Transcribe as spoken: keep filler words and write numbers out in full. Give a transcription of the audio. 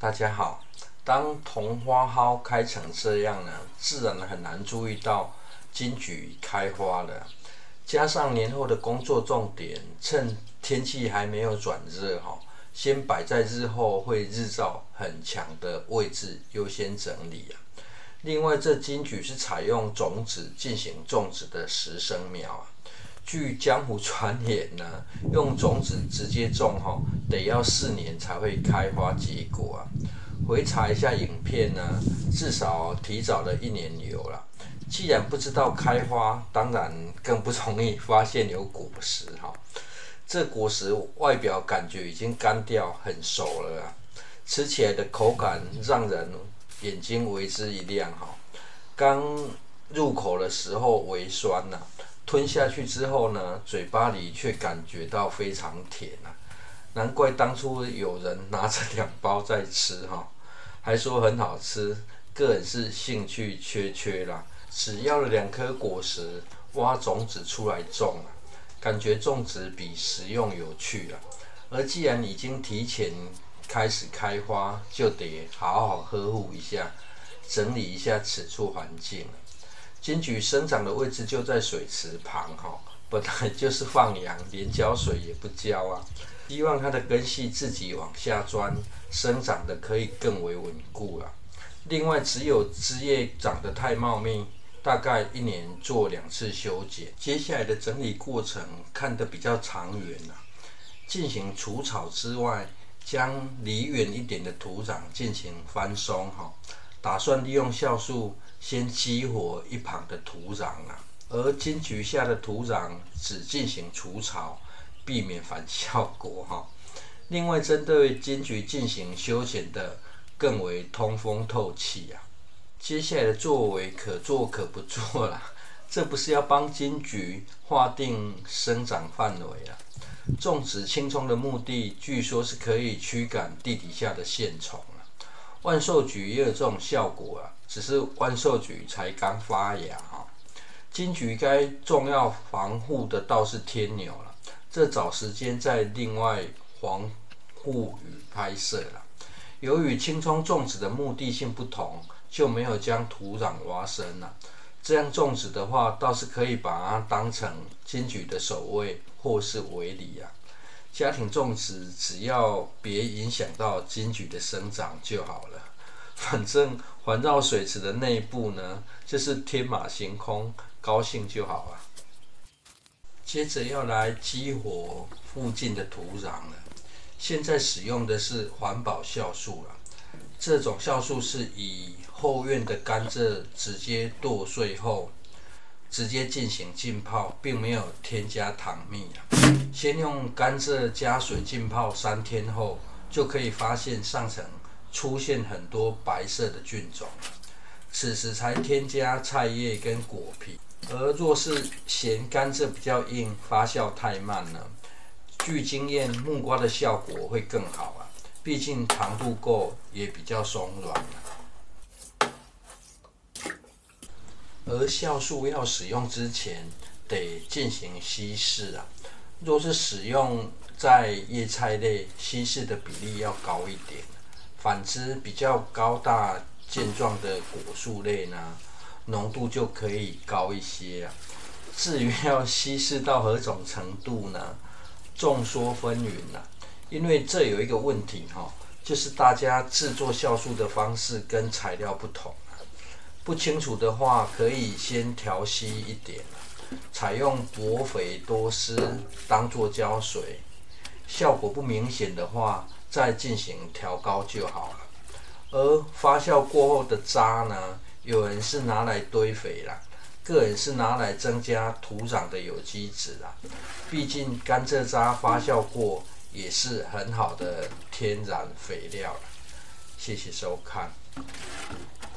大家好。当桐花蒿开成这样呢，自然很难注意到金桔开花了。加上年后的工作重点，趁天气还没有转热哈，先摆在日后会日照很强的位置优先整理啊。另外，这金桔是采用种子进行种植的实生苗啊。据江湖传言呢，用种子直接种哈，得要四年才会开花结果啊。回查一下影片呢，至少提早了一年有了。既然不知道开花，当然更不容易发现有果实哈。这果实外表感觉已经干掉，很熟了啊，吃起来的口感让人眼睛为之一亮哈。刚入口的时候微酸呐、啊。吞下去之后呢，嘴巴里却感觉到非常甜啊！难怪当初有人拿着两包在吃哈，还说很好吃。个人是兴趣缺缺啦，只要了两颗果实，挖种子出来种啊，感觉种植比食用有趣啦。而既然已经提前开始开花，就得好好呵护一下，整理一下此处环境。金桔生长的位置就在水池旁哈，本来就是放养，连浇水也不浇啊。希望它的根系自己往下钻，生长的可以更为稳固啊。另外，只有枝叶长得太茂密，大概一年做两次修剪。接下来的整理过程看得比较长远啊，进行除草之外，将离远一点的土壤进行翻松哈，打算利用酵素先激活一旁的土壤啊，而金桔下的土壤只进行除草，避免反效果哈。另外，针对金桔进行修剪的更为通风透气啊。接下来的作为可做可不做啦，这不是要帮金桔划定生长范围啊。种植青葱的目的，据说是可以驱赶地底下的线虫啊。万寿菊也有这种效果啊。只是万寿菊才刚发芽哈，金桔该重要防护的倒是天牛了，这找时间再另外防护与拍摄了。由于青葱种植的目的性不同，就没有将土壤挖深了。这样种植的话，倒是可以把它当成金桔的守卫或是围篱啊。家庭种植只要别影响到金桔的生长就好了。反正环绕水池的内部呢，就是天马行空，高兴就好了。接着要来激活附近的土壤了。现在使用的是环保酵素了，这种酵素是以后院的甘蔗直接剁碎后，直接进行浸泡，并没有添加糖蜜啊。先用甘蔗加水浸泡三天后，就可以发现上层出现很多白色的菌种，此时才添加菜叶跟果皮。而若是嫌甘蔗比较硬，发酵太慢呢，据经验，木瓜的效果会更好啊，毕竟糖度够，也比较松软啊。而酵素要使用之前，得进行稀释啊。若是使用在叶菜类，稀释的比例要高一点。反之，比较高大健壮的果树类呢，浓度就可以高一些啊。至于要稀释到何种程度呢？众说纷纭啊。因为这有一个问题哈，就是大家制作酵素的方式跟材料不同啊。不清楚的话，可以先调稀一点啊，采用薄肥多湿当做胶水。效果不明显的话，再进行调高就好了。而发酵过后的渣呢，有人是拿来堆肥啦，个人是拿来增加土壤的有机质啦。毕竟甘蔗渣发酵过也是很好的天然肥料啦。谢谢收看。